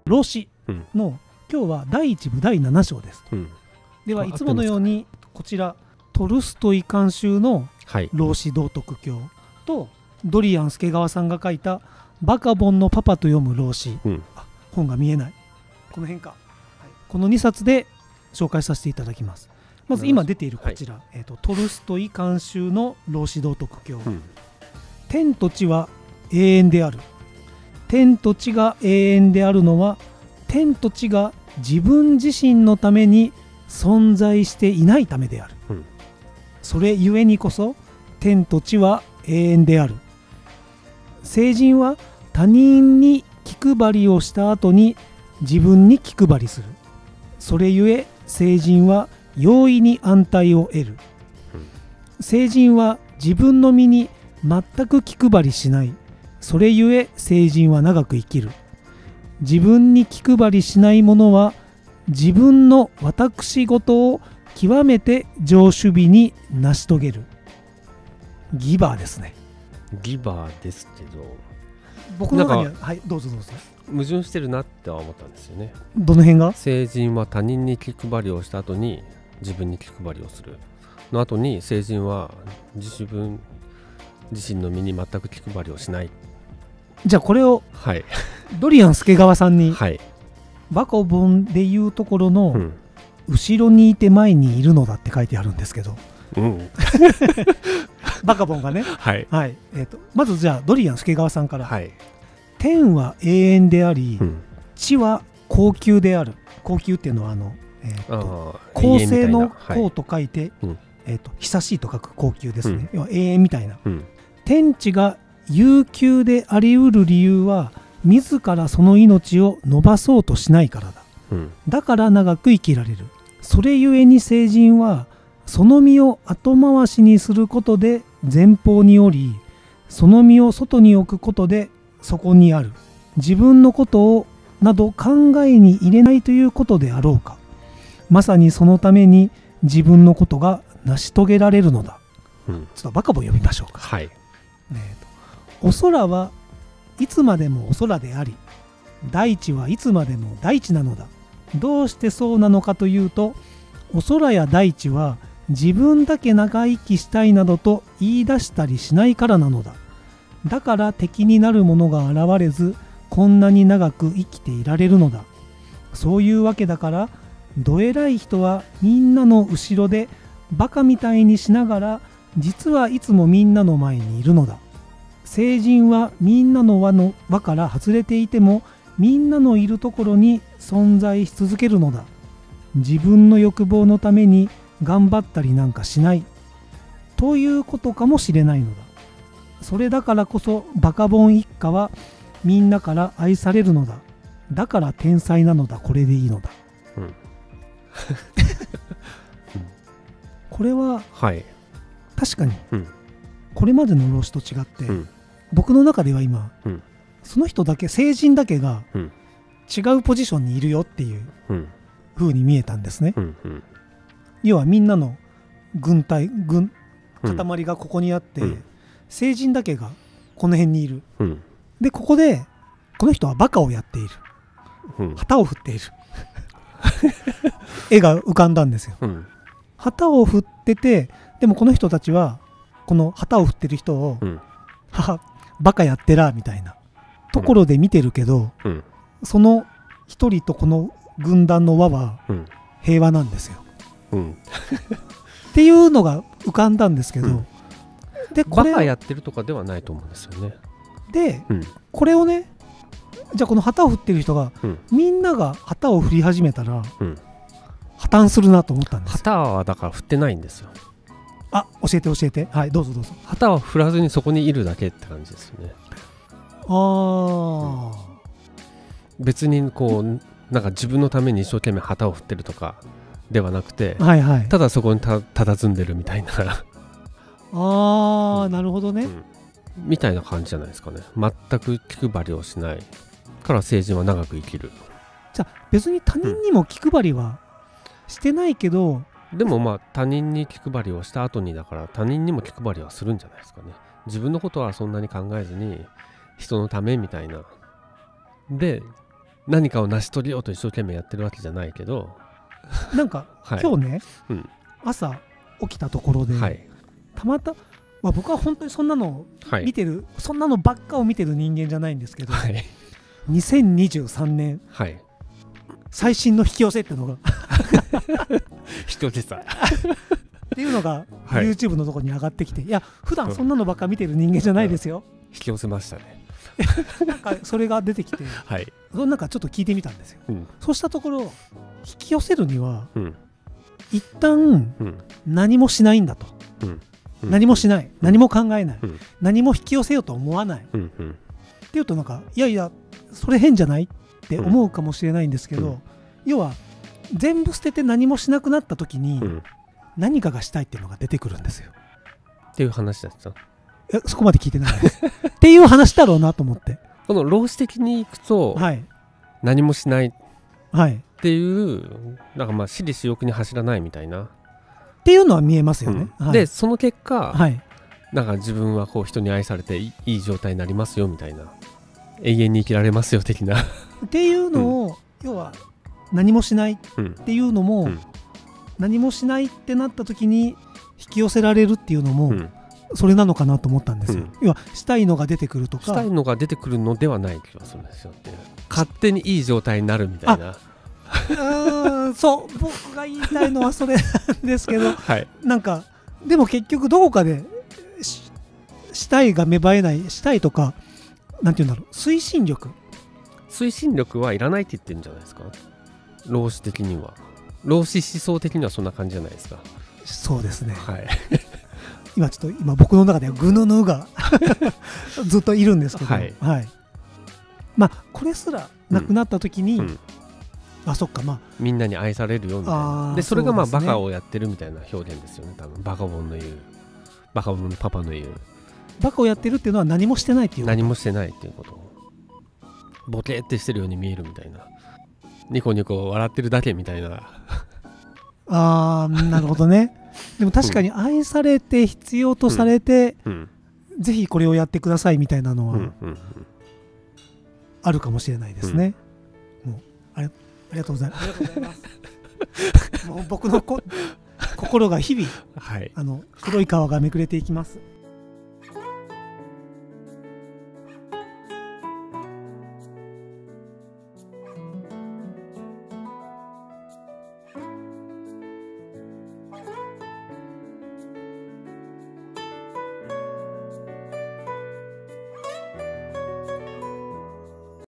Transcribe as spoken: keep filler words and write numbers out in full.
老子の、うん、今日はだいいち部だいなな章です、うん、ではいつものようにこちらトルストイ監修の老子道徳経と、はい、ドリアン助川さんが書いたバカボンのパパと読む老子、うん、あ本が見えないこの辺か、はい、このにさつで紹介させていただきます。まず今出ているこちら、はいえー、とトルストイ監修の老子道徳経、うん、天と地は永遠である。天と地が永遠であるのは天と地が自分自身のために存在していないためである、うん、それゆえにこそ天と地は永遠である。聖人は他人に気配りをした後に自分に気配りする。それゆえ聖人は容易に安泰を得る、うん、聖人は自分の身に全く気配りしない。それゆえ聖人は長く生きる。自分に気配りしない者は自分の私事を極めて上主義に成し遂げる。ギバーですね。 ギバーですけど僕の中にははいどうぞどうぞ。 矛盾してるなっては思ったんですよね。 どの辺が？ 聖人は他人に気配りをした後に自分に気配りをするの後に聖人は自分自身の身に全く気配りをしない。 じゃあこれを、 はい、 ドリアン助川さんに、 はい、 バカボンでいうところの、うん、後ろにいて前にいるのだって書いてあるんですけど、うん、バカボンがね、 はいはいえー、とまずじゃあドリアン助川さんから、 はい、 天は永遠であり、うん、地は恒久である。恒久っていうのはあの、えー、と恒星の恒と書いて、はいえー、と久しいと書く恒久ですね、うん、要は永遠みたいな、うん、天地が悠久であり得る理由は自らその命を伸ばそうとしないからだ、うん、だから長く生きられる。それゆえに聖人はその身を後回しにすることで前方におり、その身を外に置くことでそこにある。自分のことをなど考えに入れないということであろうか。まさにそのために自分のことが成し遂げられるのだ、うん、ちょっとバカボン読みましょうか。 はい、 えーとお空はいつまでもお空であり、大地はいつまでも大地なのだ。どうしてそうなのかというと、お空や大地は自分だけ長生きしたいなどと言い出したりしないからなのだ。だから敵になる者が現れず、こんなに長く生きていられるのだ。そういうわけだから、どえらい人はみんなの後ろでバカみたいにしながら、実はいつもみんなの前にいるのだ。聖人はみんなの輪の輪から外れていても、みんなのいるところに存在し続けるのだ。自分の欲望のために頑張ったりなんかしないということかもしれないのだ。それだからこそバカボン一家はみんなから愛されるのだ。だから天才なのだ。これでいいのだ、うん、これは、はい、確かに、うん、これまでの老子と違って、うん、僕の中では今、うん、その人だけ聖人だけが違うポジションにいるよっていう風に見えたんですね、うんうん、要はみんなの軍隊軍塊がここにあって、うん、聖人だけがこの辺にいる、うん、でここでこの人はバカをやっている、うん、旗を振っている絵が浮かんだんですよ、うん、旗を振ってて、でもこの人たちはこの旗を振ってる人を、うん、ははバカやってらみたいなところで見てるけど、うん、その一人とこの軍団の輪は平和なんですよ、うん、っていうのが浮かんだんですけど、うん、でこれバカやってるとかではないと思うんですよね。 で、うん、これをね、じゃあこの旗を振ってる人が、うん、みんなが旗を振り始めたら、うん、破綻するなと思ったんです。 旗はだから振ってないんですよ。 あ、教えて教えて。はい、どうぞどうぞ。 旗は振らずにそこにいるだけって感じですよね。 あー、 うん、別にこうなんか自分のために一生懸命旗を振ってるとかではなくて、はいはい、ただそこにた佇んでるみたいなあー、うん、なるほどね、うん、 みたいな感じじゃないですかね。全く気配りをしないから聖人は長く生きる。 じゃあ別に他人にも気配りはしてないけど、 うん、でもまあ他人に気配りをした後にだから他人にも気配りはするんじゃないですかね。自分のことはそんなに考えずに人のためみたいなで何かを成し遂げようと一生懸命やってるわけじゃないけどなんか、はい、今日ね、うん、朝起きたところで、はい、たまたま、僕は本当にそんなの見てる、はい、そんなのばっかを見てる人間じゃないんですけど、はい、にせんにじゅうさんねん、はい、最新の引き寄せっていうのが引き寄せさっていうのが YouTube のところに上がってきて、はい、いや普段そんなのばっか見てる人間じゃないですよ、 うん、引き寄せましたねなんかそれが出てきて、はい、なんかちょっと聞いてみたんですよ、うん、そうしたところ引き寄せるには、うん、一旦、うん、何もしないんだと、うんうん、何もしない、うん、何も考えない、うん、何も引き寄せようと思わない、うんうん、っていうとなんかいやいやそれ変じゃないって思うかもしれないんですけど、うん、要は全部捨てて何もしなくなった時に、うん、何かがしたいっていうのが出てくるんですよっていう話だった。 えそこまで聞いてないですっていう話だろうなと思って、 この老子的にいくと、はい、何もしないっていう、はい、なんかまあ私利私欲に走らないみたいなっていうのは見えますよね、 うんはい、でその結果、はい、なんか自分はこう人に愛されていい状態になりますよみたいな、永遠に生きられますよ的なっていうのを、うん、要は何もしないっていうのも、うん、何もしないってなった時に引き寄せられるっていうのも、うん、それなのかなと思ったんですよ、うん、要はしたいのが出てくるとか、 したいのが出てくるのではない気がするんですよって、勝手にいい状態になるみたいな。 うんそう僕が言いたいのはそれなんですけど、はい、なんかでも結局どこかで し, したいが芽生えない、したいとかなんていうんだろう、推進力推進力はいらないって言ってるんじゃないですか、老子的には。老子思想的にはそんな感じじゃないですか。 そうですね、はい今ちょっと今僕の中ではグヌヌがずっといるんですけど、はいはい、まあこれすらなくなった時に、うんうん、あそっかまあみんなに愛されるよみたいな。でそれがまあバカをやってるみたいな表現ですよね多分。バカボンの言うバカボンのパパの言うバカをやってるっていうのは何もしてないっていうこと。 何もしてないっていうこと。ボケってしてるように見えるみたいな、ニコニコ笑ってるだけみたいなあーなるほどねでも確かに愛されて必要とされて、うんうん、ぜひこれをやってくださいみたいなのは、うんうんうん、あるかもしれないですね、うん、もうあり、ありがとうございますもう僕のこ心が日々、はい、あの黒い皮がめくれていきます。